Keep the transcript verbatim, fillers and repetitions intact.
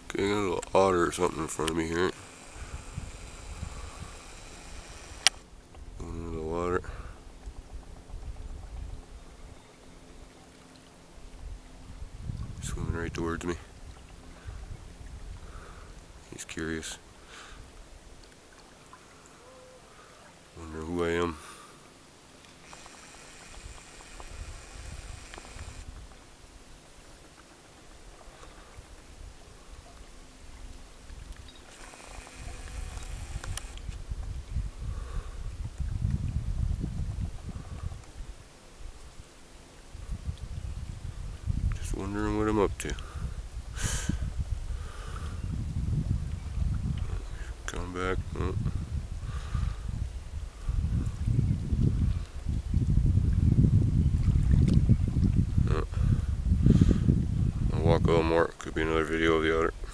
Okay, got a little otter or something in front of me here. Going into the water. Swimming right towards me. He's curious. Wonder who I am. Just wondering what I'm up to. Come back. Oh. Oh. I'll walk a little more. Could be another video of the otter.